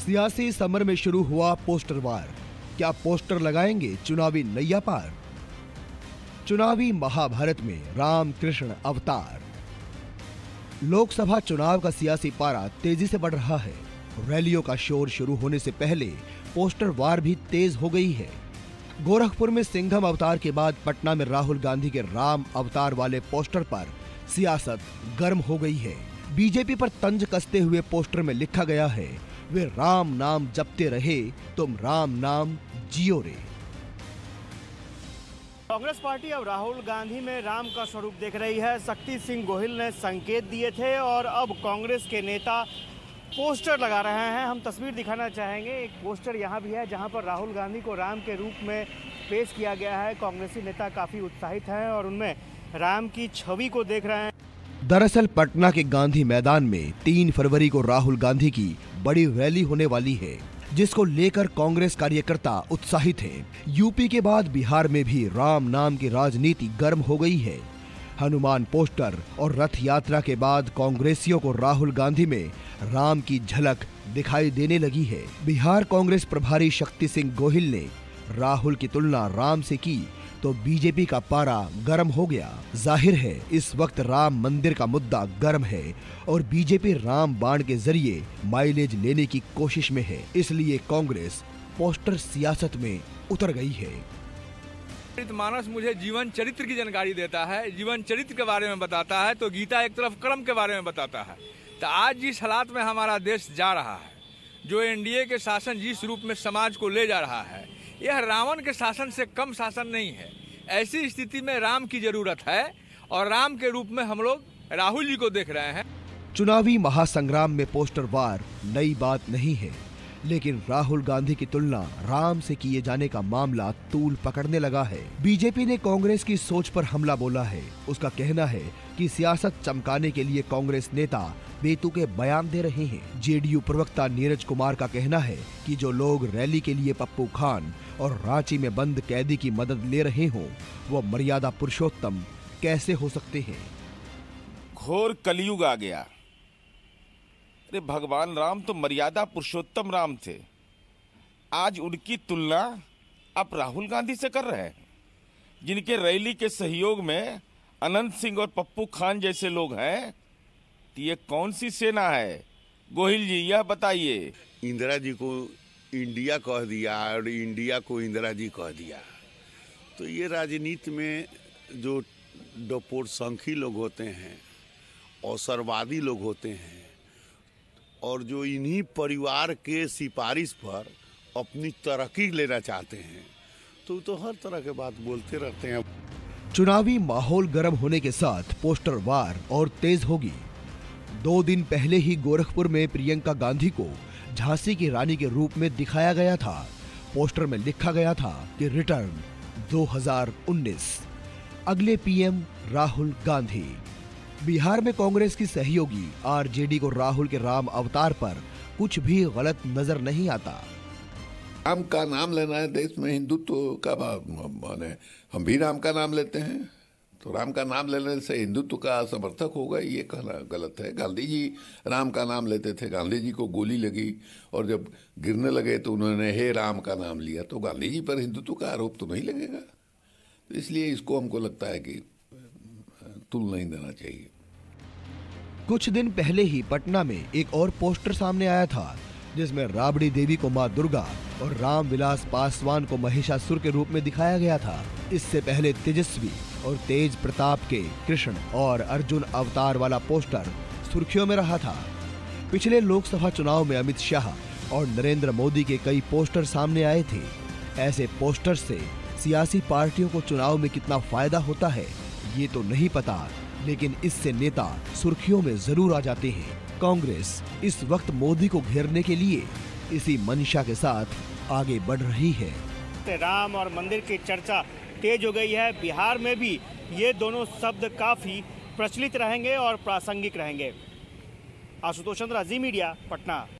सियासी समर में शुरू हुआ पोस्टर वार। क्या पोस्टर लगाएंगे चुनावी नैया पार? चुनावी महाभारत में राम कृष्ण अवतार। लोकसभा चुनाव का सियासी पारा तेजी से बढ़ रहा है। रैलियों का शोर शुरू होने से पहले पोस्टर वार भी तेज हो गई है। गोरखपुर में सिंघम अवतार के बाद पटना में राहुल गांधी के राम अवतार वाले पोस्टर पर सियासत गर्म हो गई है। बीजेपी पर तंज कसते हुए पोस्टर में लिखा गया है, वे राम नाम जपते रहे, तुम राम नाम जियो रे। कांग्रेस पार्टी अब राहुल गांधी में राम का स्वरूप देख रही है। शक्ति सिंह गोहिल ने संकेत दिए थे और अब कांग्रेस के नेता पोस्टर लगा रहे हैं। हम तस्वीर दिखाना चाहेंगे। एक पोस्टर यहाँ भी है जहाँ पर राहुल गांधी को राम के रूप में पेश किया गया है। कांग्रेसी नेता काफी उत्साहित हैं और उनमें राम की छवि को देख रहे हैं। दरअसल पटना के गांधी मैदान में 3 फरवरी को राहुल गांधी की बड़ी रैली होने वाली है, जिसको लेकर कांग्रेस कार्यकर्ता उत्साहित हैं। यूपी के बाद बिहार में भी राम नाम की राजनीति गर्म हो गई है। हनुमान पोस्टर और रथ यात्रा के बाद कांग्रेसियों को राहुल गांधी में राम की झलक दिखाई देने लगी है। बिहार कांग्रेस प्रभारी शक्ति सिंह गोहिल ने राहुल की तुलना राम से की तो बीजेपी का पारा गर्म हो गया। जाहिर है इस वक्त राम मंदिर का मुद्दा गर्म है और बीजेपी राम बाण के जरिए माइलेज लेने की कोशिश में है, इसलिए कांग्रेस पोस्टर सियासत में उतर गई है। मानस मुझे जीवन चरित्र की जानकारी देता है, जीवन चरित्र के बारे में बताता है, तो गीता एक तरफ कर्म के बारे में बताता है। तो आज जिस हालात में हमारा देश जा रहा है, जो एनडीए के शासन जिस रूप में समाज को ले जा रहा है, यह रावण के शासन से कम शासन नहीं है। ऐसी स्थिति में राम की जरूरत है और राम के रूप में हम लोग राहुल जी को देख रहे हैं। चुनावी महासंग्राम में पोस्टर वार नई बात नहीं है, लेकिन राहुल गांधी की तुलना राम से किए जाने का मामला तूल पकड़ने लगा है। बीजेपी ने कांग्रेस की सोच पर हमला बोला है। उसका कहना है कि सियासत चमकाने के लिए कांग्रेस नेता बेतुके बयान दे रहे हैं। जेडीयू प्रवक्ता नीरज कुमार का कहना है कि जो लोग रैली के लिए पप्पू खान और रांची में बंद कैदी की मदद ले रहे हों, वो मर्यादा पुरुषोत्तम कैसे हो सकते हैं। घोर कलयुग आ गया। अरे भगवान राम तो मर्यादा पुरुषोत्तम राम थे। आज उनकी तुलना आप राहुल गांधी से कर रहे हैं, जिनके रैली के सहयोग में अनंत सिंह और पप्पू खान जैसे लोग हैं। तो ये कौन सी सेना है? गोहिल जी यह बताइए। इंदिरा जी को इंडिया कह दिया और इंडिया को इंदिरा जी कह दिया, तो ये राजनीति में जो डपोरसंखी लोग होते हैं, अवसरवादी लोग होते हैं और जो इन्हीं परिवार के सिफारिश पर अपनी तरक्की लेना चाहते हैं, तो हर तरह के बात बोलते रहते हैं। चुनावी माहौल गर्म होने के साथ पोस्टर वार और तेज होगी। 2 दिन पहले ही गोरखपुर में प्रियंका गांधी को झांसी की रानी के रूप में दिखाया गया था। पोस्टर में लिखा गया था कि रिटर्न 2019, अगले पीएम राहुल गांधी। बिहार में कांग्रेस की सहयोगी आरजेडी को राहुल के राम अवतार पर कुछ भी गलत नजर नहीं आता। राम का नाम लेना है देश में हिंदुत्व का माने, हम भी राम का नाम लेते हैं, तो राम का नाम लेने से हिंदुत्व का समर्थक होगा, ये कहना गलत है। गांधी जी राम का नाम लेते थे, गांधी जी को गोली लगी और जब गिरने लगे तो उन्होंने हे राम का नाम लिया, तो गांधी जी पर हिंदुत्व का आरोप तो नहीं लगेगा। तो इसलिए इसको हमको लगता है कि तुल नहीं देना चाहिए। कुछ दिन पहले ही पटना में एक और पोस्टर सामने आया था, जिसमें राबड़ी देवी को मां दुर्गा और रामविलास पासवान को महिषासुर के रूप में दिखाया गया था। इससे पहले तेजस्वी और तेज प्रताप के कृष्ण और अर्जुन अवतार वाला पोस्टर सुर्खियों में रहा था। पिछले लोकसभा चुनाव में अमित शाह और नरेंद्र मोदी के कई पोस्टर सामने आए थे। ऐसे पोस्टर से सियासी पार्टियों को चुनाव में कितना फायदा होता है ये तो नहीं पता, लेकिन इससे नेता सुर्खियों में जरूर आ जाते हैं। कांग्रेस इस वक्त मोदी को घेरने के लिए इसी मंशा के साथ आगे बढ़ रही है। राम और मंदिर की चर्चा तेज हो गई है। बिहार में भी ये दोनों शब्द काफी प्रचलित रहेंगे और प्रासंगिक रहेंगे। आशुतोष चंद्र, जी मीडिया, पटना।